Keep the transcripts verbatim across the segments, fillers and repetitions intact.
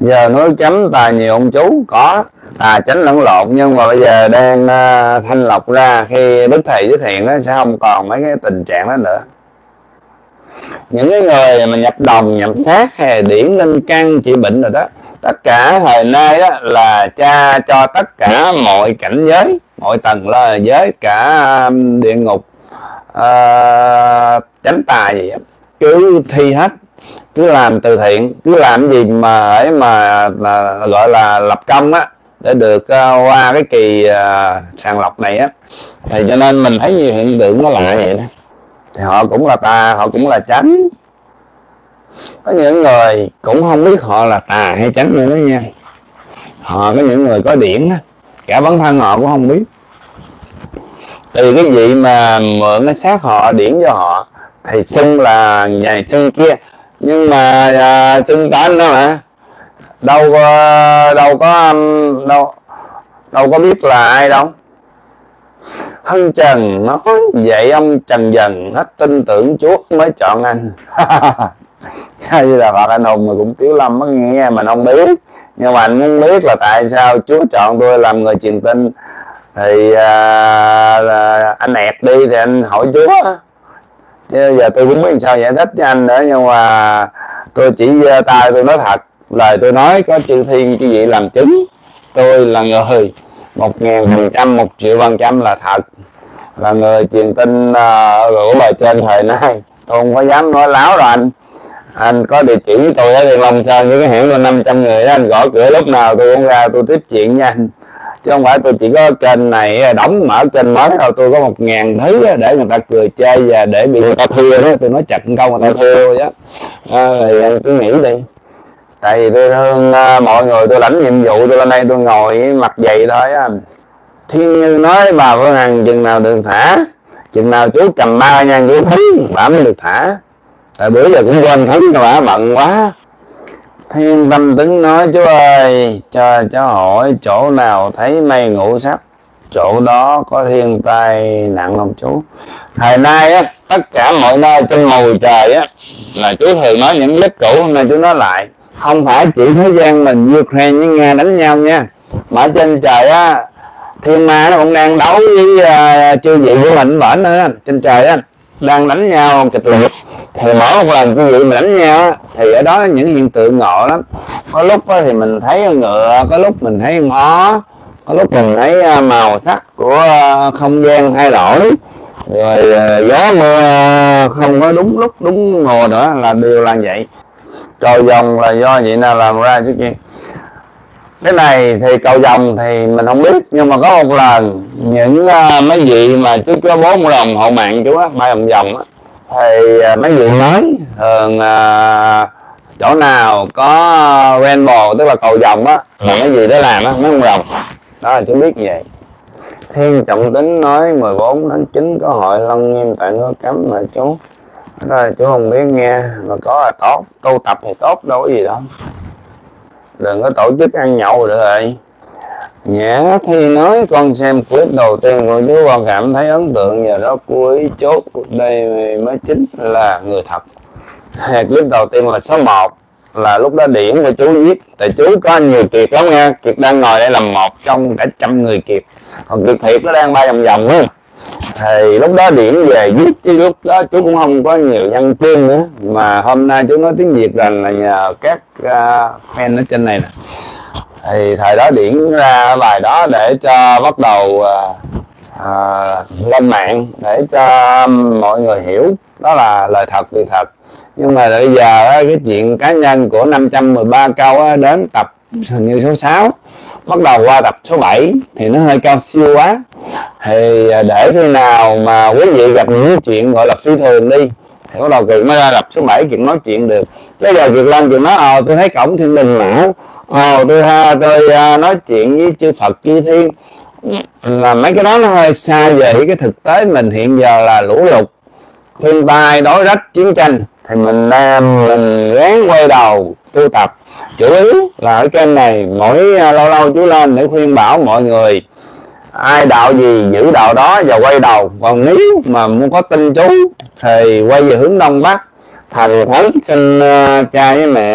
Giờ nói chấm tà nhiều ông chú, có tà chánh lẫn lộn, nhưng mà bây giờ đang uh, thanh lọc ra. Khi Đức Thầy xuất hiện nó sẽ không còn mấy cái tình trạng đó nữa. Những cái người mà nhập đồng, nhập sát hay điển linh căn trị bệnh rồi đó, tất cả thời nay đó là cha cho tất cả mọi cảnh giới, mọi tầng là giới, cả địa ngục, uh, chánh tà gì đó, cứ thi hết, cứ làm từ thiện, cứ làm gì mà ấy mà là, gọi là lập công á, để được uh, qua cái kỳ uh, sàng lọc này á. Thì cho nên mình thấy nhiều hiện tượng nó lại vậy đó. Thì họ cũng là tà, họ cũng là chánh. Có những người cũng không biết họ là tà hay chánh nữa đó nha. Họ có những người có điển á, cả bản thân họ cũng không biết. Từ cái vị mà mượn cái xác họ điển cho họ thì xưng là ngày xưng kia, nhưng mà à, xưng tên đó mà đâu có đâu có đâu đâu có biết là ai đâu. Hân Trần nói vậy ông Trần Dần hết tin tưởng Chúa mới chọn anh. Hay là Phật Anh Hùng mà cũng Tiếu Lâm mới nghe mình không biết, nhưng mà anh muốn biết là tại sao Chúa chọn tôi làm người truyền tin. Thì à, là anh ẹt đi thì anh hỏi Chúa, chứ giờ tôi cũng biết sao giải thích với anh nữa. Nhưng mà tôi chỉ giơ tay tôi nói thật, lời tôi nói có chư thiên cái gì làm chứng. Tôi là người một ngàn phần trăm, một triệu phần trăm là thật, là người truyền tin uh, của bài trên thời nay. Tôi không có dám nói láo rồi anh. Anh có địa chỉ với tôi ở Thiên Long Sơn với cái hẻm là năm trăm người đó, anh gõ cửa lúc nào tôi cũng ra tôi tiếp chuyện nha anh. Chứ không phải tôi chỉ có kênh này đóng mở kênh mới đâu, tôi có một ngàn thứ để người ta cười chê và để bị người ta thưa đó. Tôi nói chặt câu người ta thưa chứ. À, thì anh cứ nghĩ đi. Tại vì tôi thương uh, mọi người, tôi lãnh nhiệm vụ, tôi lên đây tôi ngồi mặt dày thôi á. Thiên Như nói bà Phương Hằng chừng nào được thả, chừng nào chú cầm ba nha chú thấy bà mới được thả. Tại bữa giờ cũng quên thấy bà bận quá. Thiên Tâm Tính nói chú ơi, cho cháu hỏi chỗ nào thấy mây ngũ sắc, chỗ đó có thiên tai nặng không chú? Thời nay á, tất cả mọi nơi trên mùi trời á, là chú thường nói những clip cũ, hôm nay chú nói lại. Không phải chỉ thế gian mình Ukraine với Nga đánh nhau nha, mà trên trời á, thiên ma nó cũng đang đấu với uh, chư vị của mình bển nữa. Trên trời á đang đánh nhau kịch liệt, thì mỗi một lần chư vị mình đánh nhau á, thì ở đó những hiện tượng ngộ lắm. Có lúc á, thì mình thấy ngựa, có lúc mình thấy ngó, có lúc mình thấy uh, màu sắc của uh, không gian thay đổi, rồi uh, gió mưa không có đúng lúc đúng mùa nữa, là đều là vậy. Cầu vồng là do vậy nào làm ra chứ kia. Cái này thì cầu vồng thì mình không biết, nhưng mà có một lần những uh, mấy vị mà chú có bốn đồng hộ mạng chú á, ba vòng vòng á, thì uh, mấy vị nói thường uh, chỗ nào có rainbow tức là cầu vồng á là mấy vị đó làm á, mấy ông rồng đó là chú biết như vậy. Thiên Trọng Tính nói mười bốn tháng chín có hội Long Nghiêm tại nó cấm mà chú. Đó chú không biết nghe, mà có là tốt, tu tập thì tốt, đâu có gì đâu. Đừng có tổ chức ăn nhậu được rồi. Nhã Thi nói con xem clip đầu tiên của chú, con cảm thấy ấn tượng, nhờ đó cô ý chốt đây mới chính là người thật. Clip đầu tiên là số một, là lúc đó điển của chú viết, tại chú có nhiều kiệt lắm nha. Kiệt đang ngồi đây làm một trong cả trăm người kiệt, còn kiệt thiệt nó đang ba vòng vòng á. Thì lúc đó điển về viết, chứ lúc đó chú cũng không có nhiều văn chương nữa. Mà hôm nay chú nói tiếng Việt rằng là nhờ các uh, fan ở trên này nè. Thì thời đó điển ra bài đó để cho bắt đầu uh, uh, lên mạng, để cho mọi người hiểu đó là lời thật, việc thật. Nhưng mà bây giờ cái chuyện cá nhân của năm trăm mười ba câu đến tập hình như số sáu, bắt đầu qua tập số bảy thì nó hơi cao siêu quá. Thì để khi nào mà quý vị gặp những chuyện gọi là phi thường đi thì bắt đầu Kiệt mới ra tập số bảy, Kiệt nói chuyện được. Bây giờ Kiệt lên Kiệt nói ồ tôi thấy cổng thiên đình não, ồ tôi tôi nói chuyện với chư Phật chư thiên, là mấy cái đó nó hơi xa về cái thực tế mình hiện giờ là lũ lụt, thiên tai, đói rách, chiến tranh. Thì mình mình ráng quay đầu tu tập, chủ yếu là ở kênh này mỗi lâu lâu chú lên để khuyên bảo mọi người ai đạo gì giữ đạo đó và quay đầu. Còn nếu mà muốn có tin chú thì quay về hướng đông bắc, thần thánh xin uh, cha với mẹ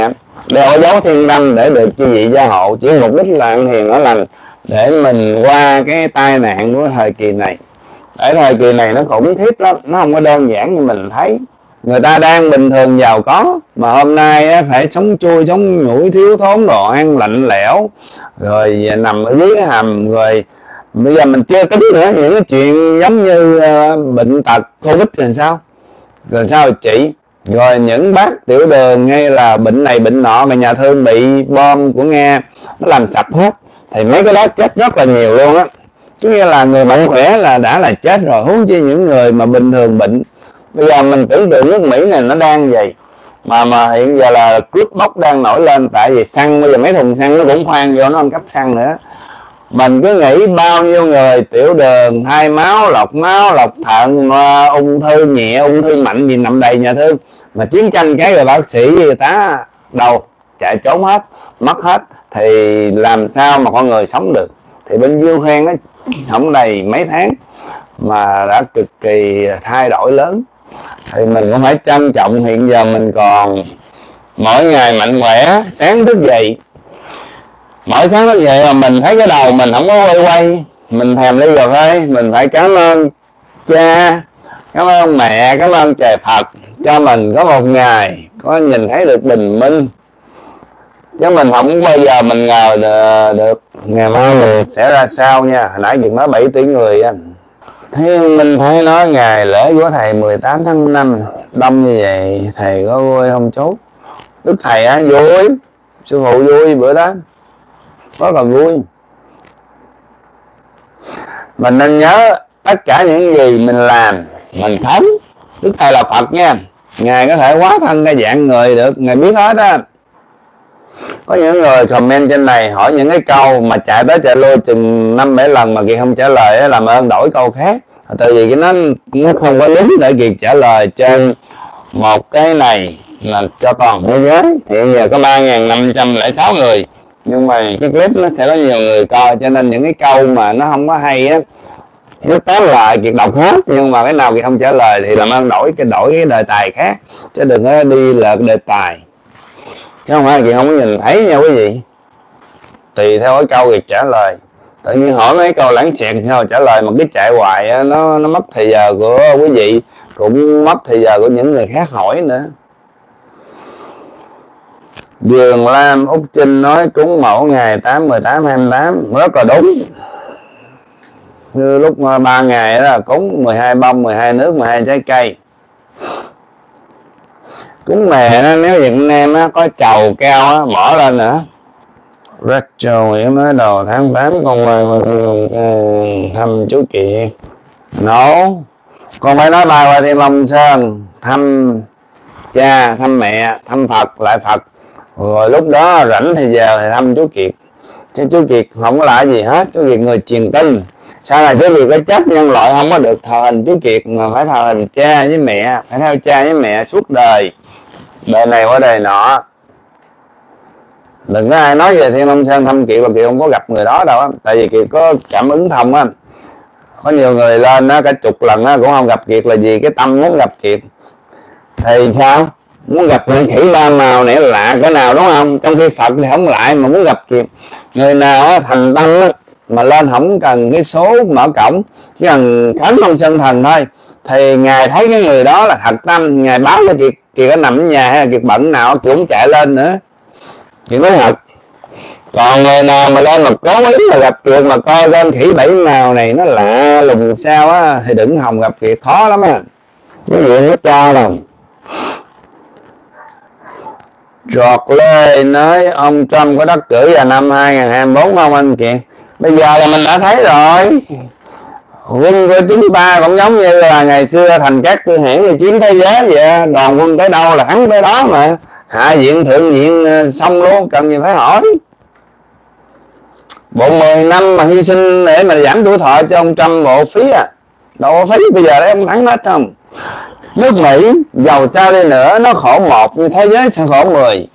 đeo dấu thiên đăng để được chư vị gia hộ, chỉ mục đích là ăn hiền ở lành để mình qua cái tai nạn của thời kỳ này. Ở thời kỳ này nó khủng khiếp lắm, nó không có đơn giản như mình thấy. Người ta đang bình thường giàu có mà hôm nay á, phải sống chui sống nhủi, thiếu thốn đồ ăn lạnh lẽo, rồi nằm ở dưới cái hầm. Rồi bây giờ mình chưa tính nữa những cái chuyện giống như uh, bệnh tật Covid làm sao, rồi sao chị, rồi những bác tiểu đường hay là bệnh này bệnh nọ mà nhà thương bị bom của Nga nó làm sập hết, thì mấy cái đó chết rất là nhiều luôn á. Chứ nghĩa là người mạnh khỏe là đã là chết rồi, huống chi những người mà bình thường bệnh. Bây giờ mình tưởng tượng nước Mỹ này nó đang vậy, mà mà hiện giờ là cướp bóc đang nổi lên, tại vì xăng bây giờ mấy thùng xăng nó cũng khoan vô, nó ăn cắp xăng nữa. Mình cứ nghĩ bao nhiêu người tiểu đường, thay máu, lọc máu, lọc thận, ung thư nhẹ, ung thư mạnh gì nằm đầy nhà thương, mà chiến tranh cái rồi bác sĩ y tá đâu chạy trốn hết, mất hết, thì làm sao mà con người sống được. Thì bên Ukraine nó không đầy mấy tháng mà đã cực kỳ thay đổi lớn. Thì mình cũng phải trân trọng hiện giờ mình còn mỗi ngày mạnh khỏe, sáng thức dậy, mỗi sáng thức dậy mà mình thấy cái đầu mình không có quay quay, mình thèm ly cà phê, mình phải cảm ơn cha, cảm ơn mẹ, cảm ơn trời Phật cho mình có một ngày có nhìn thấy được bình minh. Chứ mình không bao giờ mình ngờ được ngày mai mình sẽ ra sao nha. Hồi nãy việc nói bảy tỷ người á, thế mình thấy nói ngày lễ của thầy mười tám tháng năm đông như vậy, thầy có vui không chốt? Đức thầy á vui, sư phụ vui bữa đó, rất là vui. Mình nên nhớ tất cả những gì mình làm mình thấm. Đức thầy là Phật nha, ngài có thể hóa thân ra dạng người được, ngài biết hết á. Có những người comment trên này hỏi những cái câu mà chạy tới chạy lui chừng năm bảy lần mà Kiệt không trả lời á, làm ơn đổi câu khác. Tại vì cái nó nó không có đúng để Kiệt trả lời trên một cái này là cho toàn thế giới. Hiện giờ có ba nghìn năm trăm lẻ sáu người, nhưng mà cái clip nó sẽ có nhiều người coi, cho nên những cái câu mà nó không có hay á, nó tóm lại Kiệt đọc hết, nhưng mà cái nào Kiệt không trả lời thì làm ơn đổi cái đổi cái đề tài khác, chứ đừng có đi lệch đề tài. Chứ không phải Kiệt không có nhìn thấy nha quý vị. Tùy theo cái câu Kiệt trả lời. Tự nhiên hỏi mấy câu lãng xẹt thôi trả lời mà cái chạy hoài á, nó nó mất thời giờ của quý vị, cũng mất thời giờ của những người khác hỏi nữa. Đường Lam Úc Trinh nói cúng mẫu ngày tám, mười tám, hai mươi tám rất là đúng. Như lúc ba ngày đó là cúng mười hai bông, mười hai nước, mười hai trái cây. Cúng mè đó, nếu Việt Nam á, có trầu cao á, bỏ lên nữa. Rachel Nguyễn nói đầu tháng tám con thăm chú Kiệt. Nấu con phải nói bài qua Thiên Long Sơn, thăm cha, thăm mẹ, thăm Phật, lại Phật. Rồi lúc đó rảnh thì giờ thì thăm chú Kiệt. Chứ chú Kiệt không có lại gì hết, chú Kiệt người truyền tin. Sau này chú Kiệt có chấp nhân loại không có được thờ hình chú Kiệt, mà phải thờ hình cha với mẹ, phải theo cha với mẹ suốt đời, đời này qua đời nọ. Đừng có ai nói về Thiên Long Sơn thăm Kiệt là Kiệt không có gặp người đó đâu á. Tại vì Kiệt có cảm ứng thông á. Có nhiều người lên á, cả chục lần á, cũng không gặp Kiệt là vì cái tâm muốn gặp Kiệt. Thì sao? Muốn gặp người khỉ ba màu này lạ cỡ nào đúng không? Trong khi Phật thì không lại mà muốn gặp Kiệt. Người nào á, thành tâm á, mà lên không cần cái số mở cổng, chỉ cần khấn Long Sơn Thần thôi, thì Ngài thấy cái người đó là thật tâm. Ngài báo cho Kiệt, Kiệt có nằm ở nhà hay là Kiệt bận nào Kiệt cũng chạy lên nữa. Kiệt nói thật. Còn người nào mà lên mà cố ý mà gặp Kiệt mà coi con khỉ bảy màu này nó lạ lùng sao á, thì đừng hòng gặp Kiệt, khó lắm á. Cái chuyện nó cho đâu. Giọt Lê nói ông Trump có đắc cử vào năm hai nghìn không trăm hai mươi tư không anh Kiệt? Bây giờ là mình đã thấy rồi. Quân của chúng ta cũng giống như là ngày xưa thành các tư hãng thì chiếm thế giới vậy. Đoàn quân tới đâu là thắng tới đó mà. Hạ viện thượng viện xong luôn, cần gì phải hỏi. Bộ mười năm mà hy sinh để mà giảm tuổi thọ cho ông Trump bộ phí à. Bộ phí bây giờ đấy ông thắng hết không? Nước Mỹ giàu sao đi nữa nó khổ một nhưng thế giới sẽ khổ mười.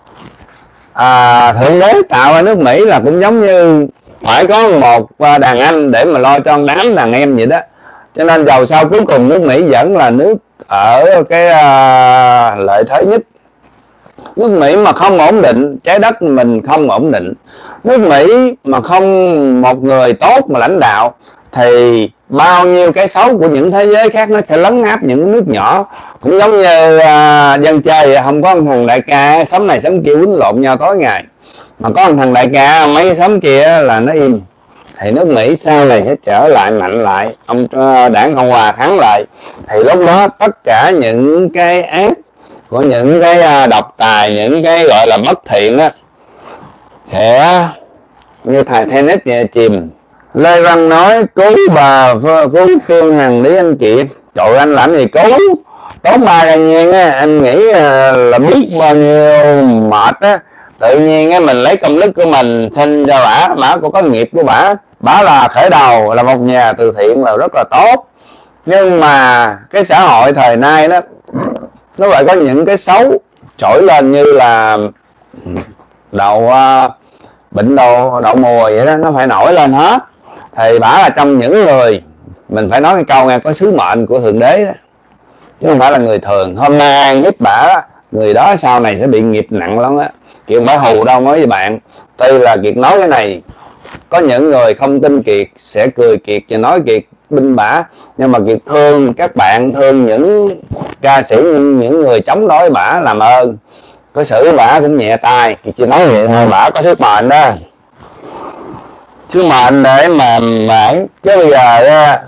À, Thượng Đế tạo ra nước Mỹ là cũng giống như phải có một đàn anh để mà lo cho đám đàn em vậy đó. Cho nên giàu sao cuối cùng nước Mỹ vẫn là nước ở cái uh, lợi thế nhất. Nước Mỹ mà không ổn định, trái đất mình không ổn định. Nước Mỹ mà không một người tốt mà lãnh đạo thì bao nhiêu cái xấu của những thế giới khác nó sẽ lấn áp những nước nhỏ. Cũng giống như uh, dân chơi vậy, không có một thằng đại ca xóm này xóm kia quýnh lộn nhau tối ngày, mà có một thằng đại ca mấy xóm kia là nó im, thì nước Mỹ sau này sẽ trở lại mạnh lại, ông uh, đảng Cộng hòa thắng lại, thì lúc đó tất cả những cái ác của những cái uh, độc tài, những cái gọi là bất thiện á, sẽ như thầy tennis nhẹ chìm. Lê Văn nói cứu bà, cứu Phương Hằng đi anh chị. Trời, anh làm gì cứu, tốt ba ra nhiên á, anh nghĩ là biết bao nhiêu mệt á. Tự nhiên á mình lấy công đức của mình xin cho bả, bả cũng có nghiệp của bả, bả là khởi đầu là một nhà từ thiện là rất là tốt. Nhưng mà cái xã hội thời nay đó, nó lại có những cái xấu trỗi lên như là đậu uh, bệnh đậu đậu mùa vậy đó, nó phải nổi lên hết. Thì bả là trong những người, mình phải nói cái câu nghe, có sứ mệnh của Thượng Đế đó, chứ không phải là người thường. Hôm nay ăn hiếp bả, người đó sau này sẽ bị nghiệp nặng lắm á. Kiệt bả hù đâu nói với bạn. Tuy là Kiệt nói cái này, có những người không tin Kiệt sẽ cười Kiệt và nói Kiệt binh bả, nhưng mà Kiệt thương các bạn, thương những ca sĩ, những người chống đối bả, làm ơn có xử bả cũng nhẹ tay. Kiệt chỉ nói vậy thôi, bả có sức mệnh đó, chứ mệnh để mà mà chứ bây giờ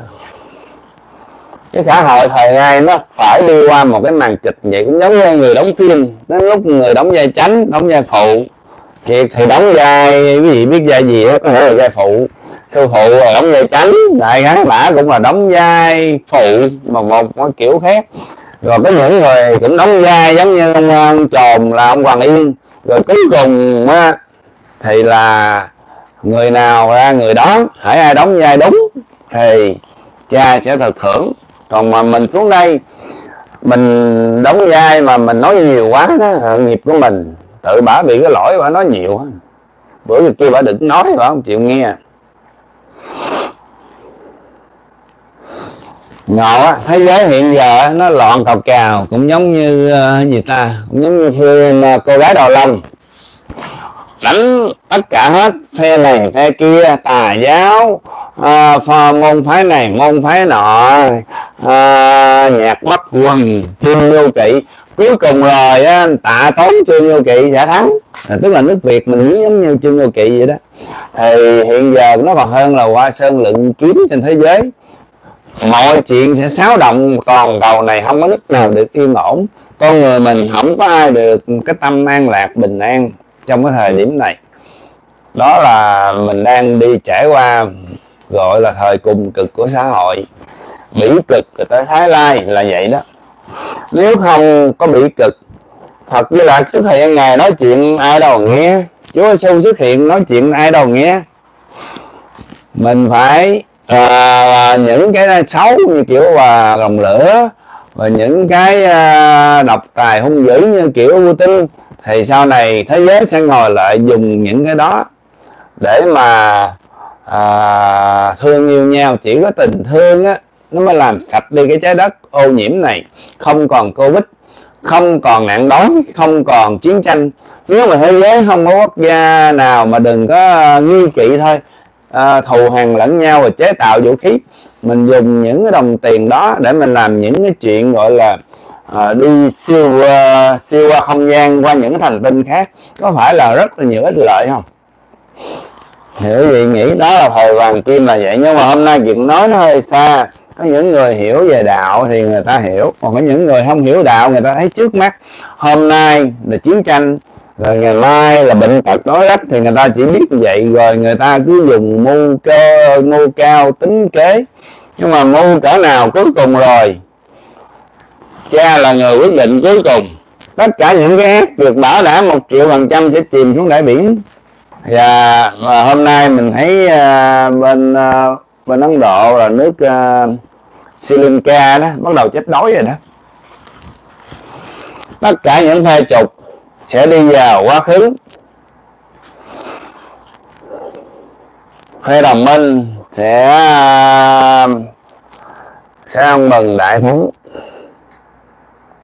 cái xã hội thời nay nó phải đi qua một cái màn kịch vậy, cũng giống như người đóng phim, đến lúc người đóng vai chánh, đóng vai phụ. Kiệt thì đóng vai cái gì biết vai gì đó, có thể là vai phụ, sư phụ là đóng vai chánh, đại gái bả cũng là đóng vai phụ mà một, một kiểu khác. Rồi có những người cũng đóng vai giống như ông, ông Trồn là ông Hoàng Yên. Rồi cuối cùng á, thì là người nào ra người đó, hãy ai đóng vai đúng thì cha sẽ thực thưởng. Còn mà mình xuống đây mình đóng vai mà mình nói nhiều quá đó, nghiệp của mình. Tự bả bị cái lỗi bả nói nhiều. Bữa giờ kia bả đừng nói, bả không chịu nghe. Ngộ, thế giới hiện giờ nó loạn cào cào, cũng giống như uh, gì ta, cũng giống như phim uh, Cô Gái Đầu Lòng, đánh tất cả hết, phe này phe kia, tà giáo, à, môn phái này môn phái nọ, à, nhạc bắt quần, Trương Vô Kỵ. Cuối cùng rồi á, Tạ Tốn Trương Vô Kỵ sẽ thắng, à, tức là nước Việt mình nghĩ giống như Trương Vô Kỵ vậy đó. Thì hiện giờ nó còn hơn là Hoa Sơn Lựng Kiếm trên thế giới. Mọi chuyện sẽ xáo động, toàn cầu này không có nước nào được yên ổn. Con người mình không có ai được cái tâm an lạc bình an trong cái thời điểm này. Đó là mình đang đi trải qua gọi là thời cùng cực của xã hội. Bỉ cực rồi tới Thái Lai là vậy đó. Nếu không có bỉ cực, thật với là cái thời gian ngày nói chuyện ai đâu nghe, Chúa Giêsu xuất hiện nói chuyện ai đâu nghe. Mình phải à, những cái xấu như kiểu và lòng lửa, và những cái à, độc tài hung dữ như kiểu Putin, thì sau này thế giới sẽ ngồi lại dùng những cái đó để mà à, thương yêu nhau. Chỉ có tình thương á, nó mới làm sạch đi cái trái đất ô nhiễm này. Không còn Covid, không còn nạn đói, không còn chiến tranh. Nếu mà thế giới không có quốc gia nào mà đừng có nghi kỵ thôi, à, thù hằn lẫn nhau và chế tạo vũ khí, mình dùng những cái đồng tiền đó để mình làm những cái chuyện gọi là à, đi siêu uh, siêu qua không gian, qua những cái hành tinh khác, có phải là rất là nhiều ích lợi không? Thì quý vị nghĩ đó là thời hoàng kim là vậy. Nhưng mà hôm nay chuyện nói nó hơi xa. Có những người hiểu về đạo thì người ta hiểu, còn có những người không hiểu đạo, người ta thấy trước mắt hôm nay là chiến tranh, rồi ngày mai là bệnh tật đói rách, thì người ta chỉ biết như vậy. Rồi người ta cứ dùng mưu cơ mưu cao tính kế. Nhưng mà mưu cỡ nào cuối cùng rồi cha là người quyết định cuối cùng. Tất cả những cái ác được bảo đảm một triệu phần trăm sẽ chìm xuống đại biển. Và, và hôm nay mình thấy uh, bên uh, bên Ấn Độ là nước uh, Sri Lanka đó bắt đầu chết đói rồi đó. Tất cả những phe trục sẽ đi vào quá khứ, phe đồng minh sẽ uh, sẽ ăn mừng đại thắng.